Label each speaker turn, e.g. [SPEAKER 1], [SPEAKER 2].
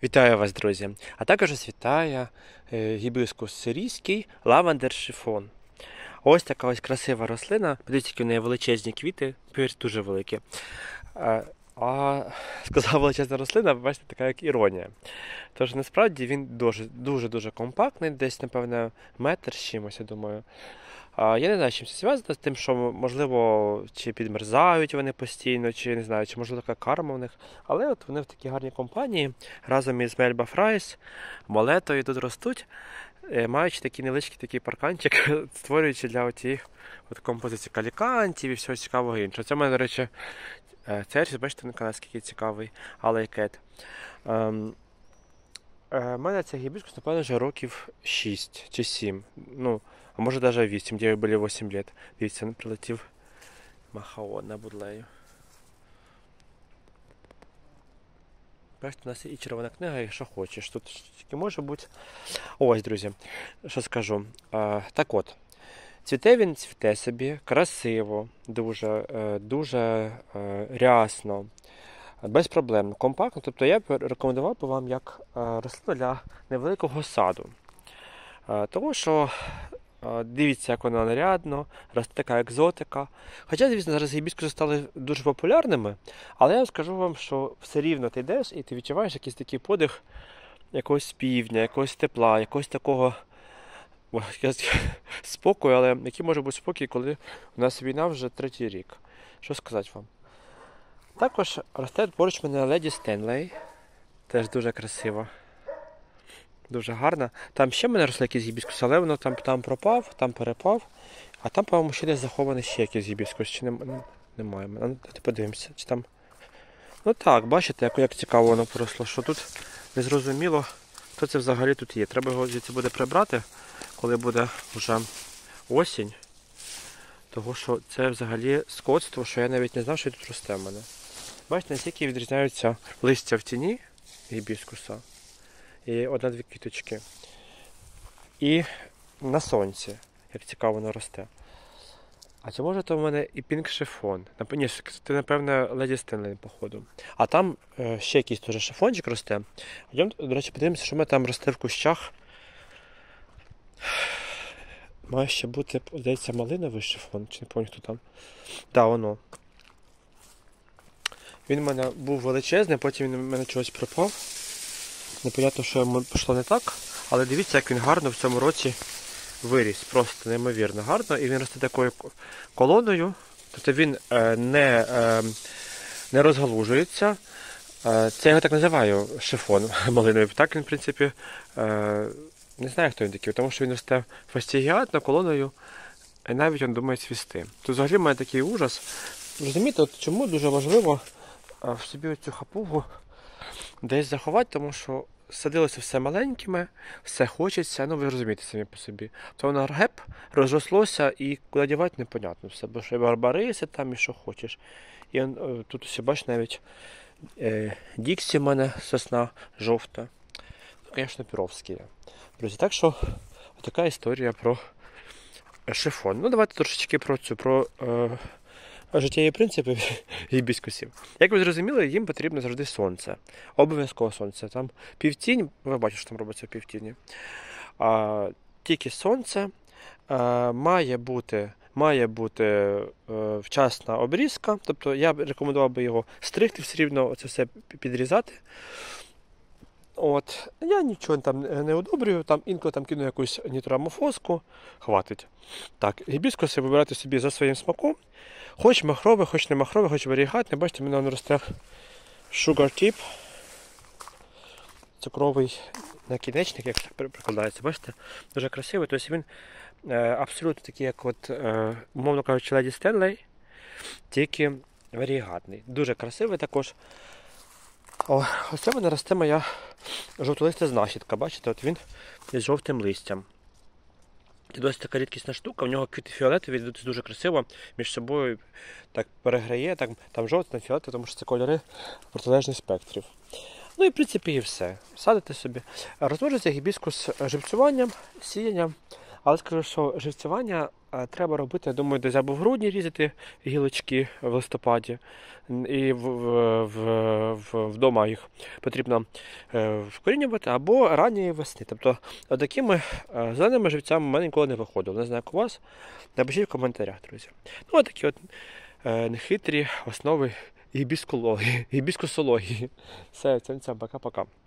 [SPEAKER 1] Вітаю вас, друзі! А також вас вітає гібіскус сирійський лавандер шифон. Ось така ось красива рослина. Подивіться, які в неї величезні квіти, повірте, дуже великі. Сказав величезна рослина, ви бачите, така як іронія. Тож насправді він дуже-дуже компактний, десь, напевно, метр з чимось, я думаю. Я не знаю, з чим це зв'язано, з тим, що, можливо, чи підмерзають вони постійно, чи не знаю, чи можливо така карма в них. Але от вони в такій гарній компанії разом із Мельба Фрайс, Молетою тут ростуть, маючи такий невеличкий такий парканчик, створюючи для оцієї композиції калікантів і всього цікавого іншого. Це в мене, до речі, церкві, бачите, на каналі, який цікавий, алейкет. У мене цей гібіскус, напевно, вже років 6 чи 7. Ну, а може навіть 8, де були 8 років. Дивіться, прилетів махаон на будлею. Бачите, у нас і червона книга, і що хочеш. Тут тільки може бути. Ось, друзі, що скажу. Так от, цвіте собі, красиво, дуже рясно, безпроблемно, компактно. Тобто я б рекомендував би вам як рослину для невеликого саду. Тому що дивіться, як вона нарядно, росте така екзотика. Хоча, звісно, зараз гібіскуси стали дуже популярними, але я скажу вам, що все рівно ти йдеш і ти відчуваєш якийсь такий подих якогось півдня, якогось тепла, якогось такого спокою, але який може бути спокій, коли у нас війна вже 3-й рік. Що сказати вам? Також росте поруч мене леді Стенлей, теж дуже красива. Дуже гарна. Там ще в мене росли якийсь гібіскус, але воно там пропав, там перепав. А там, по-моєму, ще десь захований ще якийсь гібіскус. Чи немає. Давайте подивимося. Чи там... Ну так, бачите, як цікаво воно поросло, що тут незрозуміло, хто це взагалі тут є. Треба його звідси буде прибрати, коли буде вже осінь. Тому що це взагалі скотство, що я навіть не знав, що тут росте в мене. Бачите, наскільки відрізняються листя в тіні гібіскуса. І одна-дві квіточки. І на сонці, як цікаво воно росте. А чи може то в мене і пінк шифон? Ні, це, напевне, леді Стенлей, походу. А там ще якийсь теж шифончик росте. Йдемо, до речі, подивимося, що в мене там росте в кущах. Має ще бути, здається, малиновий шифон, чи не пам'ятаю, хто там. Так, воно. Він в мене був величезний, потім він в мене чогось пропав. Непонятно, що йому пішло не так, але дивіться, як він гарно в цьому році виріс. Просто неймовірно гарно. І він росте такою колоною. Тобто він не розгалужується. Це я його так називаю шифон малиновий. Так він, в принципі, не знаю, хто він такий, тому що він росте фастігіатно колоною і навіть він думає цвісти. Тут взагалі в мене такий ужас. Розумієте, от чому дуже важливо в собі цю хапугу десь заховати, тому що садилося все маленькими, все хочеться, ну ви розумієте самі по собі. То воно геп розрослося і куди дівати непонятно все, бо що і барбариси там, і що хочеш. І тут усі бачиш навіть Діксі в мене сосна жовта. Ну, звісно, Піровський. Друзі, так що така історія про шифон. Ну, давайте трошечки про життєві принципи гібіскусів. Як ви зрозуміли, їм потрібно завжди сонце. Обов'язково сонце. Там півтінь, ви бачите, що там робиться в півтіні. Тільки сонце, має бути вчасна обрізка. Тобто я б рекомендував би його стригти, все рівно це все підрізати. От. Я нічого там не удобрюю, там інколи там кину якусь нітроамофоску, хватить. Так, гібіскуси вибирайте собі за своїм смаком. Хоч махрове, хоч не махрове, хоч варігатне. Бачите, в мене воно росте sugar tip. Цукровий накінечник, як прикладається, бачите? Дуже красивий. Тобто він абсолютно такий, як от, умовно кажучи, леді Стенлей, тільки варігатний. Дуже красивий також. Ось це в мене росте моя жовтолиста знахідка. Бачите, от він із жовтим листям. Це досить така рідкісна штука, в нього квіти фіолетові, дуже красиво, між собою так переграє, там жовтий, там фіолетовий, тому що це кольори протилежних спектрів. Ну і в принципі і все. Садите собі. Розмножується гібіскус живцюванням, сіянням, але скажу, що живцювання треба робити, я думаю, десь або в грудні різати гілочки в листопаді, і вдома їх потрібно вкорінювати, або ранньої весни. Тобто такими зеленими живцями в мене ніколи не виходило. Не знаю, як у вас. Напишіть в коментарях, друзі. Ну, такі от нехитрі основи гібіскусології. Все, всім пока-пока.